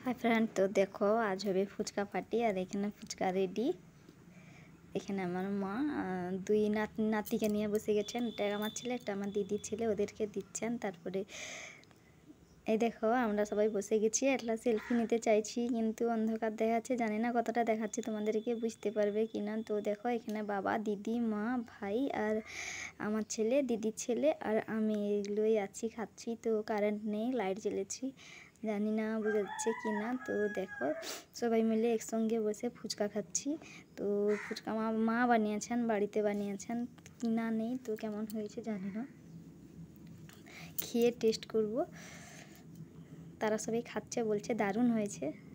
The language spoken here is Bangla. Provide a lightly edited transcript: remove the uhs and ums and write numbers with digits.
हाय फ्रेंड, तो देखो आज হবে ফুচকা পার্টি আর এখানে ফুচকা রেডি। এখানে আমার মা দুই নাতিকে নিয়ে বসে গেছেন। একটা আমার ছেলে, একটা আমার দিদির ছেলে, ওদেরকে দিচ্ছেন। তারপরে এই দেখো আমরা সবাই বসে গেছি, একটা সেলফি নিতে চাইছি কিন্তু অন্ধকার দেখাচ্ছে, জানি না কতটা দেখাচ্ছে তোমাদেরকে, বুঝতে পারবে কি না। তো দেখো এখানে বাবা, দিদি, মা, ভাই আর আমার ছেলে, দিদির ছেলে আর আমি এগুলোই আছি, খাচ্ছি। তো কারেন্ট নেই, লাইট জ্বেলেছি, জানি না বোঝা যাচ্ছে কি না। তো দেখো সবাই মিলে একসঙ্গে বসে ফুচকা খাচ্ছি। তো ফুচকা মা বানিয়েছেন, বাড়িতে বানিয়েছেন, কিনা নেই। তো কেমন হয়েছে জানি না, খেয়ে টেস্ট করব। তারা সবাই খাচ্ছে, বলছে দারুণ হয়েছে।